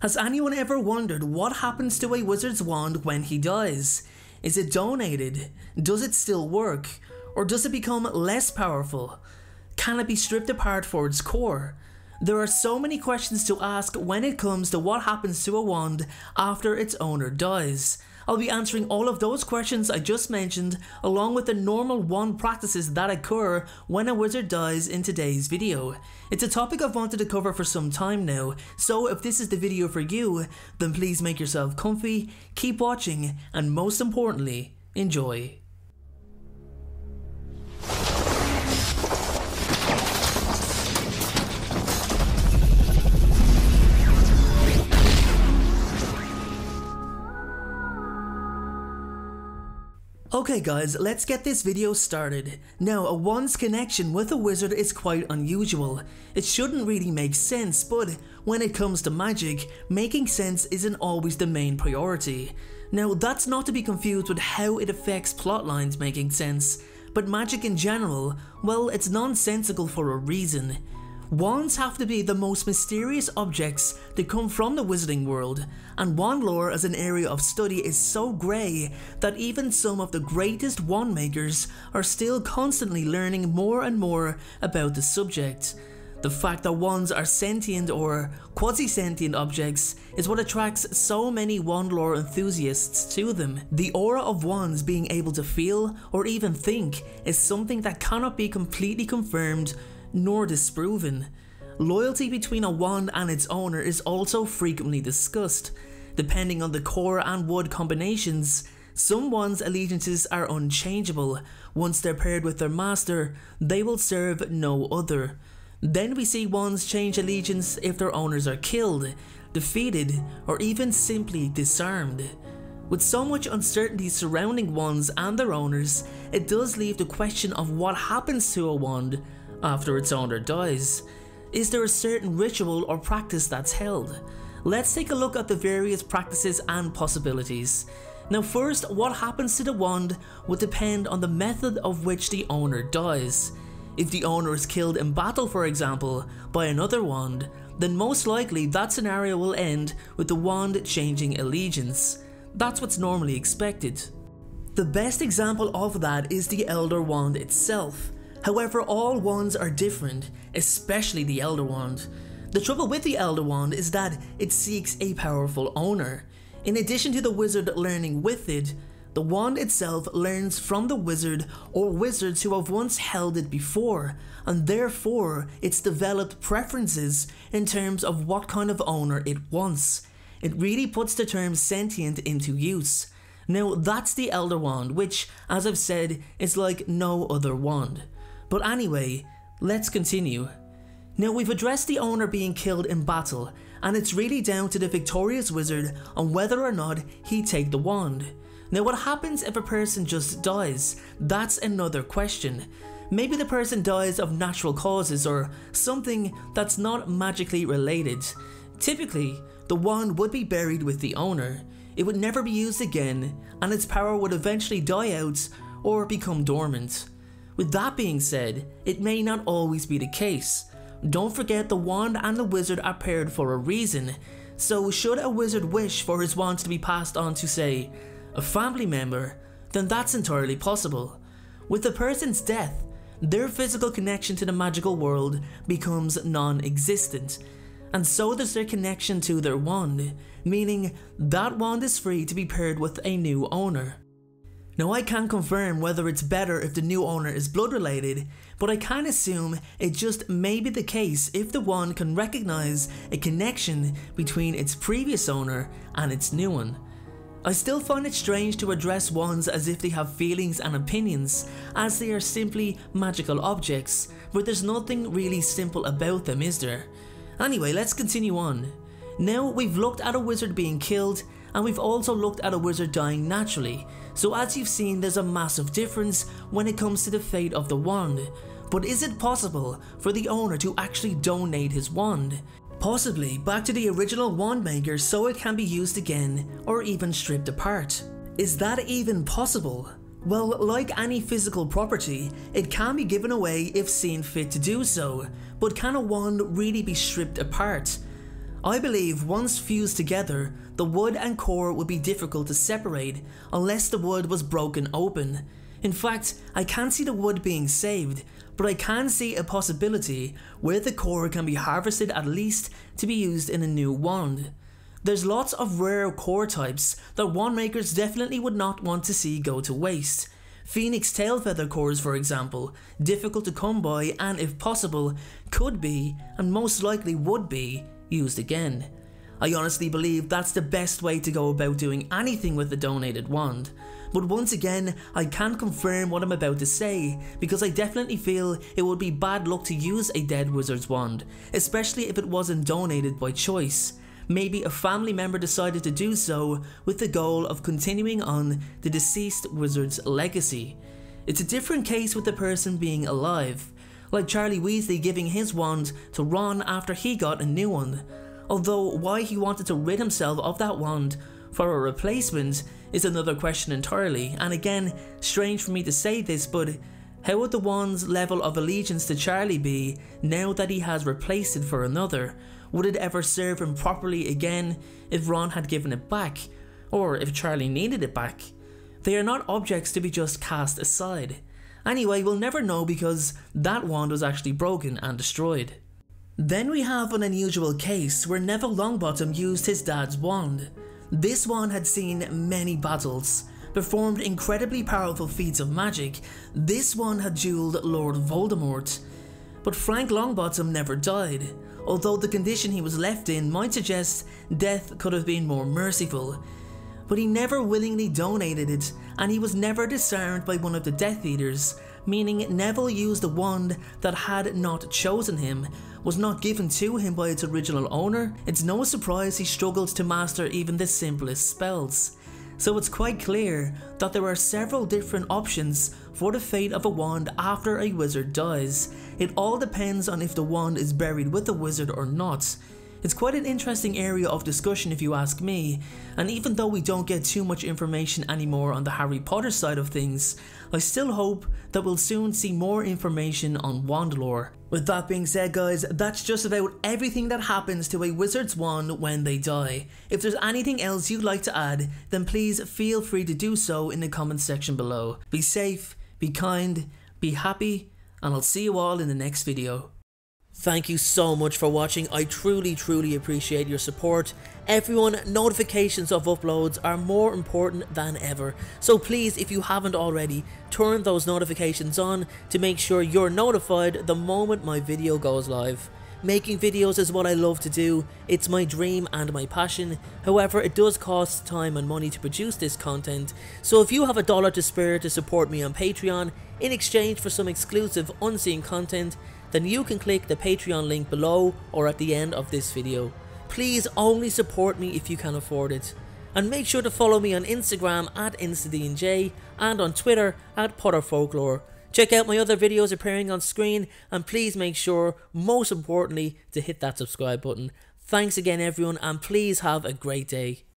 Has anyone ever wondered what happens to a wizard's wand when he dies? Is it donated? Does it still work? Or does it become less powerful? Can it be stripped apart for its core? There are so many questions to ask when it comes to what happens to a wand after its owner dies. I'll be answering all of those questions I just mentioned, along with the normal wand practices that occur when a wizard dies in today's video. It's a topic I've wanted to cover for some time now, so if this is the video for you, then please make yourself comfy, keep watching, and most importantly, enjoy. Okay guys, let's get this video started. Now, a wand's connection with a wizard is quite unusual. It shouldn't really make sense, but when it comes to magic, making sense isn't always the main priority. Now, that's not to be confused with how it affects plotlines making sense, but magic in general, well, it's nonsensical for a reason. Wands have to be the most mysterious objects that come from the wizarding world, and wand lore as an area of study is so grey that even some of the greatest wand makers are still constantly learning more and more about the subject. The fact that wands are sentient or quasi-sentient objects is what attracts so many wand lore enthusiasts to them. The aura of wands being able to feel or even think is something that cannot be completely confirmed nor disproven. Loyalty between a wand and its owner is also frequently discussed. Depending on the core and wood combinations, some wands' allegiances are unchangeable. Once they're paired with their master, they will serve no other. Then we see wands change allegiance if their owners are killed, defeated, or even simply disarmed. With so much uncertainty surrounding wands and their owners, it does leave the question of what happens to a wand after its owner dies. Is there a certain ritual or practice that's held? Let's take a look at the various practices and possibilities. Now first, what happens to the wand would depend on the method of which the owner dies. If the owner is killed in battle, for example, by another wand, then most likely that scenario will end with the wand changing allegiance. That's what's normally expected. The best example of that is the Elder Wand itself. However, all wands are different, especially the Elder Wand. The trouble with the Elder Wand is that it seeks a powerful owner. In addition to the wizard learning with it, the wand itself learns from the wizard or wizards who have once held it before, and therefore it's developed preferences in terms of what kind of owner it wants. It really puts the term sentient into use. Now that's the Elder Wand, which, as I've said, is like no other wand. But anyway, let's continue. Now we've addressed the owner being killed in battle, and it's really down to the victorious wizard on whether or not he'd take the wand. Now what happens if a person just dies? That's another question. Maybe the person dies of natural causes or something that's not magically related. Typically, the wand would be buried with the owner. It would never be used again, and its power would eventually die out or become dormant. With that being said, it may not always be the case. Don't forget the wand and the wizard are paired for a reason, so should a wizard wish for his wand to be passed on to, say, a family member, then that's entirely possible. With the person's death, their physical connection to the magical world becomes non-existent, and so does their connection to their wand, meaning that wand is free to be paired with a new owner. Now I can't confirm whether it's better if the new owner is blood related, but I can assume it just may be the case if the wand can recognize a connection between its previous owner and its new one. I still find it strange to address wands as if they have feelings and opinions, as they are simply magical objects, but there's nothing really simple about them, is there? Anyway, let's continue on. Now we've looked at a wizard being killed, and we've also looked at a wizard dying naturally, so as you've seen, there's a massive difference when it comes to the fate of the wand. But is it possible for the owner to actually donate his wand? Possibly back to the original wand maker so it can be used again, or even stripped apart. Is that even possible? Well, like any physical property, it can be given away if seen fit to do so, but can a wand really be stripped apart? I believe once fused together, the wood and core would be difficult to separate unless the wood was broken open. In fact, I can't see the wood being saved, but I can see a possibility where the core can be harvested at least to be used in a new wand. There's lots of rare core types that wand makers definitely would not want to see go to waste. Phoenix tail feather cores, for example, difficult to come by and if possible, could be, and most likely would be, used again. I honestly believe that's the best way to go about doing anything with a donated wand. But once again, I can't confirm what I'm about to say, because I definitely feel it would be bad luck to use a dead wizard's wand, especially if it wasn't donated by choice. Maybe a family member decided to do so with the goal of continuing on the deceased wizard's legacy. It's a different case with the person being alive, like Charlie Weasley giving his wand to Ron after he got a new one. Although why he wanted to rid himself of that wand for a replacement is another question entirely, and again, strange for me to say this, but how would the wand's level of allegiance to Charlie be now that he has replaced it for another? Would it ever serve him properly again if Ron had given it back, or if Charlie needed it back? They are not objects to be just cast aside. Anyway, we'll never know because that wand was actually broken and destroyed. Then we have an unusual case where Neville Longbottom used his dad's wand. This wand had seen many battles, performed incredibly powerful feats of magic. This one had duelled Lord Voldemort. But Frank Longbottom never died, although the condition he was left in might suggest death could have been more merciful. But he never willingly donated it, and he was never disarmed by one of the Death Eaters, meaning Neville used a wand that had not chosen him, was not given to him by its original owner. It's no surprise he struggled to master even the simplest spells. So it's quite clear that there are several different options for the fate of a wand after a wizard dies. It all depends on if the wand is buried with the wizard or not. It's quite an interesting area of discussion if you ask me, and even though we don't get too much information anymore on the Harry Potter side of things, I still hope that we'll soon see more information on wand lore. With that being said guys, that's just about everything that happens to a wizard's wand when they die. If there's anything else you'd like to add, then please feel free to do so in the comments section below. Be safe, be kind, be happy, and I'll see you all in the next video. Thank you so much for watching. I truly appreciate your support. Everyone, notifications of uploads are more important than ever, so please, if you haven't already, turn those notifications on to make sure you're notified the moment my video goes live. Making videos is what I love to do, it's my dream and my passion. However, it does cost time and money to produce this content, so if you have $1 to spare to support me on Patreon in exchange for some exclusive unseen content, then you can click the Patreon link below or at the end of this video. Please only support me if you can afford it. And make sure to follow me on Instagram at InstaDNJ and on Twitter at PotterFolklore. Check out my other videos appearing on screen, and please make sure, most importantly, to hit that subscribe button. Thanks again everyone, and please have a great day.